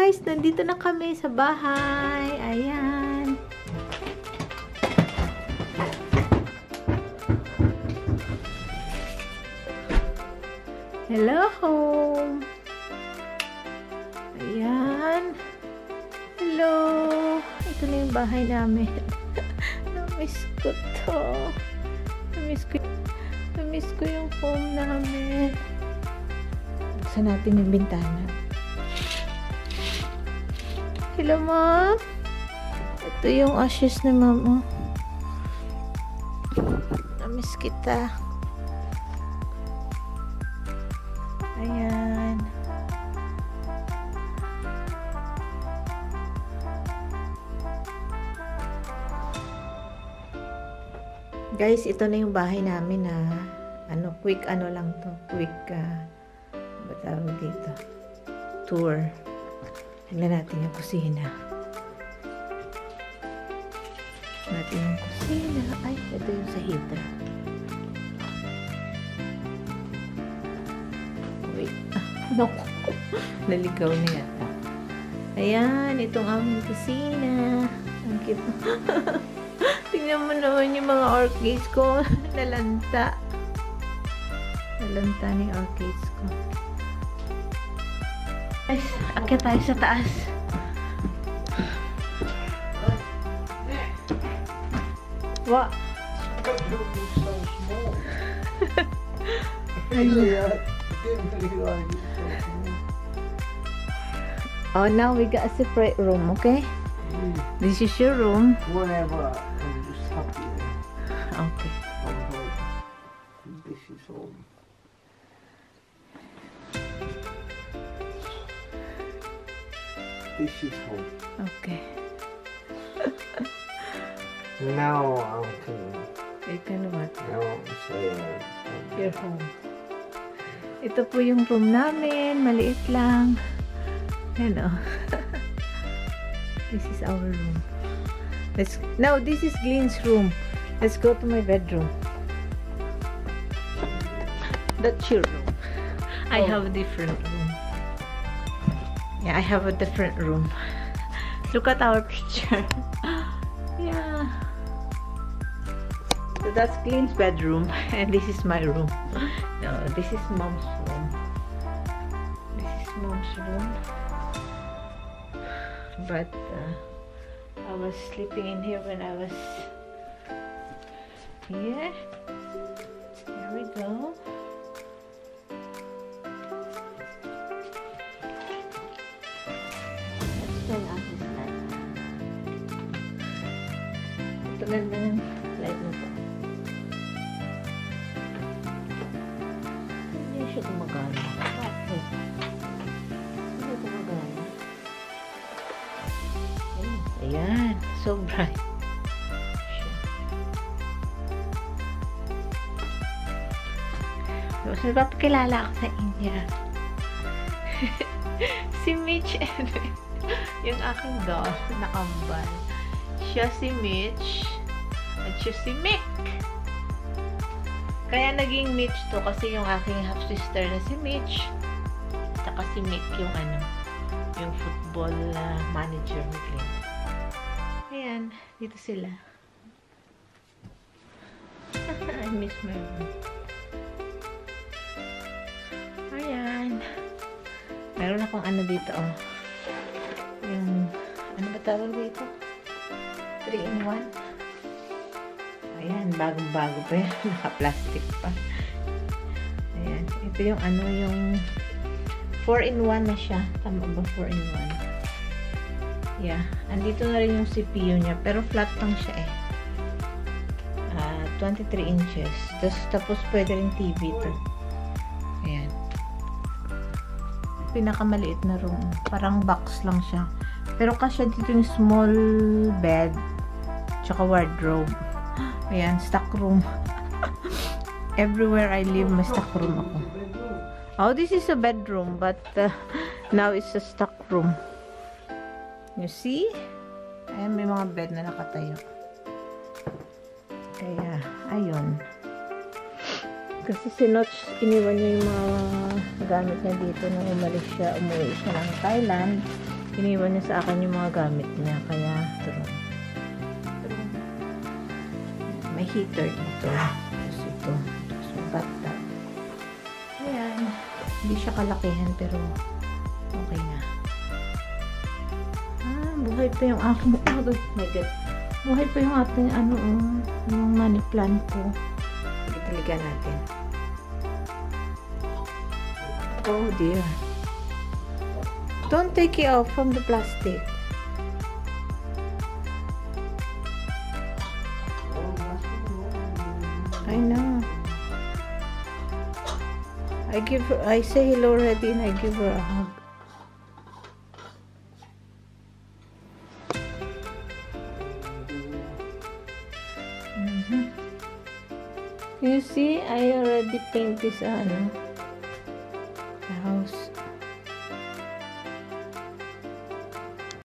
guys! Nandito na kami sa bahay. Ayan. Hello home! Ayan. Hello! Ito na yung bahay namin. Namiss ko to. Namiss ko yung home namin. Buksan natin yung bintana. Hello, Mom! Ito yung ashes ni Mom. Namiss kita. Ayan. Guys, ito na yung bahay namin na quick lang to. Quick ba tawag dito? Tour. Tingnan natin yung kusina. Natin yung kusina. Ay, ito yung sa heater. Wait. Naku. Naligaw na yata. Ayan, itong aming kusina. Ang cute. Tingnan mo naman yung mga orchids ko. Nalanta. Nalanta na yung orchids ko. Guys, akyat tayo sa taas. What? Oh, now we got a separate room, okay? This is your room. Whatever. I'm just happy. Okay. This is home. This is home. Okay. Now I'm clean. You can what? Now I'm saying Your home. Ito po yung room namin. Maliit lang. Yan o. This is our room. Now, this is Glenn's room. Let's go to my bedroom. That's your room. I have a different room. Yeah, I have a different room. Look at our picture. Yeah. So that's Glenn's bedroom. And this is my room. No, this is Mom's room. This is Mom's room. But I was sleeping in here when I was here. There we go. Let's turn off this light. Ito ganda ng light na to. Hindi siya gumagana. Bakit? Hindi gumagana. Ayan, so bright. So, papakilala ako sa inyo. Si Mitch and yung aking doll na kambal. Siya si Mitch at siya si Mick. Kaya naging Mitch to kasi yung aking half-sister na si Mitch at si Mick yung yung football manager ni Glenn. Ayan, dito sila. I miss my room. Ayan. Meron akong dito, oh. Yung, ba tawag dito? 3-in-1. Ayan, bagong-bago pa yan. Naka-plastic pa. Ayan. Ito yung yung 4-in-1 na siya. Tama ba 4-in-1? Yeah. Andito na rin yung CPU niya. Pero flat lang siya eh. 23 inches. Tapos pwede rin TV to. Ayan. Pinakamaliit na room. Parang box lang siya. Pero kasya dito yung small bed. Tsaka wardrobe. Ayan. Stock room. Everywhere I live, may stock room ako. Oh, this is a bedroom. But now it's a stock room. You see? Ayan, may mga bed na nakatayo. Kaya, ayun. Kasi si Notch, iniwan niya yung mga gamit niya dito nung umuwi siya ng Thailand. Iniwan niya sa akin yung mga gamit niya. Kaya, true. May heater dito. Tapos ito. Tapos may bathtub. Ayan. Hindi siya kalakihan pero okay na. Buhay pa yung aking, oh my god. Buhay pa yung ating yung money plant ko. Italigan natin. Oh dear. Don't take it off from the plastic. I know. I say hello already and I give her a hug. You see, I already paint this